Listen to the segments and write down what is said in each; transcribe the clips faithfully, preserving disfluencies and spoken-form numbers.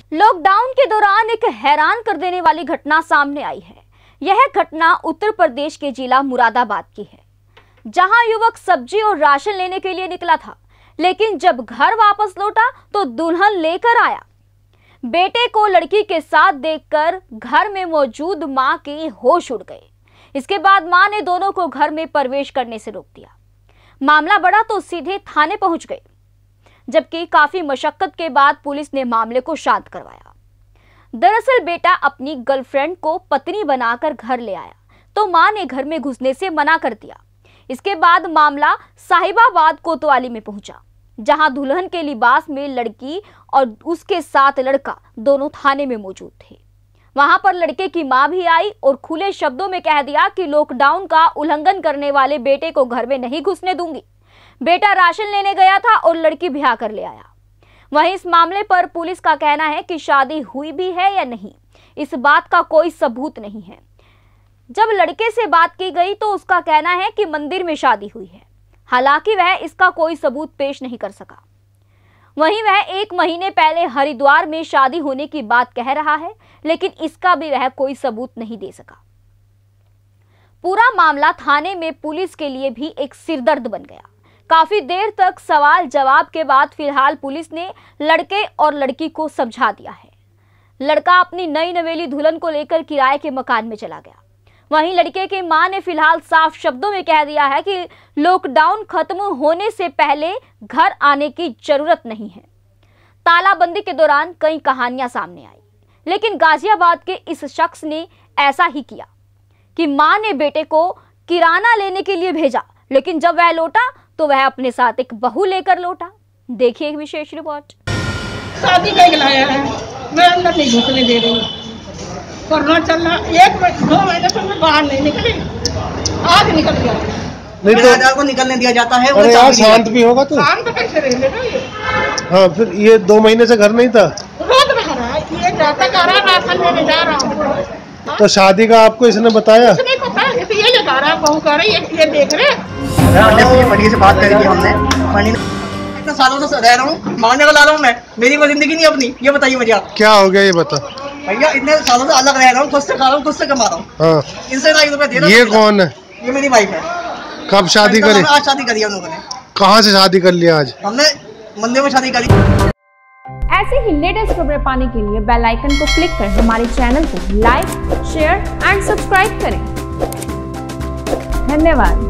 Lockdown के दौरान एक हैरान कर देने वाली घटना सामने आई है। यह घटना उत्तर प्रदेश के जिला मुरादाबाद की है, जहां युवक सब्जी और राशन लेने के लिए निकला था, लेकिन जब घर वापस लौटा तो दुल्हन लेकर आया। बेटे को लड़की के साथ देखकर घर में मौजूद मां के होश उड़ गए। इसके बाद मां ने दोनों को घर में प्रवेश करने से रोक दिया। मामला बढ़ा तो सीधे थाने पहुंच गए, जबकि काफी मशक्कत के बाद पुलिस ने मामले को शांत करवाया। दरअसल बेटा अपनी गर्लफ्रेंड को पत्नी बनाकर घर ले आया तो मां ने घर में घुसने से मना कर दिया। इसके बाद मामला साहिबाबाद कोतवाली में पहुंचा, जहां दुल्हन के लिबास में लड़की और उसके साथ लड़का दोनों थाने में मौजूद थे। वहां पर लड़के की मां भी आई और खुले शब्दों में कह दिया कि लॉकडाउन का उल्लंघन करने वाले बेटे को घर में नहीं घुसने दूंगी। बेटा राशन लेने गया था और लड़की ब्याह कर ले आया। वहीं इस मामले पर पुलिस का कहना है कि शादी हुई भी है या नहीं, इस बात का कोई सबूत नहीं है। जब लड़के से बात की गई तो उसका कहना है कि मंदिर में शादी हुई है, हालांकि वह इसका कोई सबूत पेश नहीं कर सका। वहीं वह एक महीने पहले हरिद्वार में शादी होने की बात कह रहा है, लेकिन इसका भी वह कोई सबूत नहीं दे सका। पूरा मामला थाने में पुलिस के लिए भी एक सिरदर्द बन गया। काफी देर तक सवाल जवाब के बाद फिलहाल पुलिस ने लड़के और लड़की को समझा दिया है। लड़का अपनी नई नवेली दुल्हन को लेकर किराए के मकान में चला गया। वहीं लड़के की मां ने फिलहाल साफ शब्दों में कह दिया है कि लॉकडाउन खत्म होने से पहले घर आने की जरूरत नहीं है। तालाबंदी के दौरान कई कहानियां सामने आई, लेकिन गाजियाबाद के इस शख्स ने ऐसा ही किया कि मां ने बेटे को किराना लेने के लिए भेजा, लेकिन जब वह लौटा तो वह अपने साथ एक बहू लेकर लौटा। देखिए एक विशेष रिपोर्ट। शादी का लाया है, मैं अंदर नहीं घुसने दे रही। कोरोना चल रहा, एक दो महीने से मैं बाहर नहीं निकली, आज निकल गया। नहीं तो को निकलने दिया जाता है। अरे यार शांत भी होगा तो शांत कैसे रहेगा ये? हाँ, फिर ये दो महीने से घर नहीं था। रोज रह रहा है, ये जाता जा रहा, राशन लेने जा रहा हूँ। तो शादी का आपको इसने बताया? इसने पता है, इसे ये लगा रहा है, बहू कर रही है, ये देख रहे। मनी से बात करी हमने, मनी इतने सालों से रह रहा हूँ, मारने को ला रहा हूँ मैं, मेरी कोई जिंदगी नहीं अपनी। ये बताइए मुझे आप क्या हो गया ये बता। भैया इतने सालों से अलग रह रहा हूँ, खुद से खा रहा हूँ, खुद से कमा रहा हूँ। हाँ। इनसे ढाई रुपए दे रहा हूँ। ये कौन है? ये मेरी वाइफ है। कब शादी करी? आज शादी करी हम लोगों ने। कहाँ से शादी कर लिया? आज हमने मंदिर में शादी करी। ऐसे ही लेटेस्ट खबरें पाने के लिए बेल आइकन को क्लिक कर हमारे चैनल को लाइक, शेयर एंड सब्सक्राइब करें। धन्यवाद।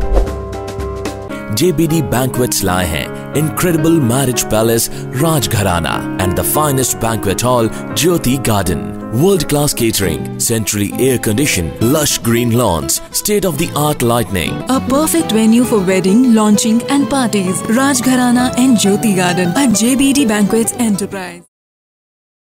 J B D Banquets लाए हैं Incredible Marriage Palace Rajgharana and the finest banquet hall Jyoti Garden. World-class catering, centrally air-conditioned, lush green lawns, state-of-the-art lighting. A perfect venue for wedding, launching and parties. Rajgharana and Jyoti Garden at J B D Banquets Enterprise.